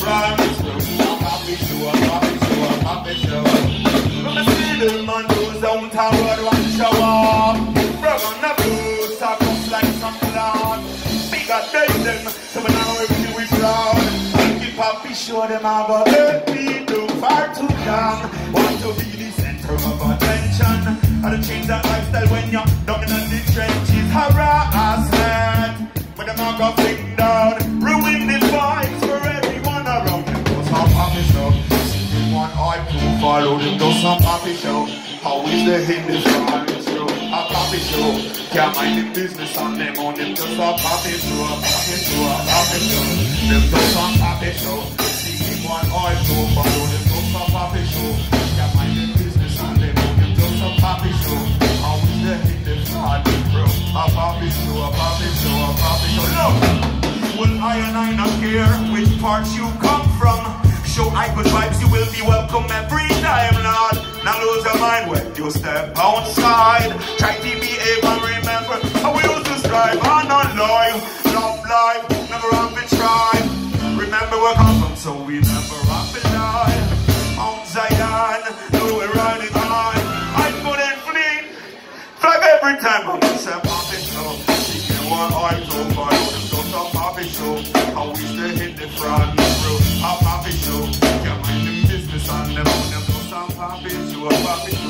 France. A poppy show, a poppy show, a poppy show. From the city, man goes downtown road one shower. From on the blues, I comes like some cloud. Bigger than them, so now everything we proud. And keep poppy show them about let me do far too long. Want to be the center of attention. And to change that lifestyle when you're down in the trenches. Harassment, but them all got flicked down. Ruin the vibes for everyone around. Them do some poppy show. See one eye to follow. Them do some poppy show. How is the hit this poppy show? A poppy show. Can't mind the business on them on. Them do some poppy show. A poppy show. A poppy show. Them do some poppy show. See one eye to follow. Them do some poppy show. Can't mind the business on them on. Them do some poppy show. How is the hit this poppy bro? A poppy show. A poppy show. A poppy show. Look. Well, I not care which parts you come from. Show I good vibes, you will be welcome every time, Lord. Now lose your mind when you step outside. Try to behave and remember how we used to strive. I'm not loyal, love life, never have been tried. Remember where come from, so we never have been died. Mount Zion, know we're riding high. I couldn't flee, flag every time, but it's a poppy show. Seeking one eye to follow, don't stop poppy show. How we still hit the front row. A poppy show, can't mind them business on them. Them do some poppy show, a poppy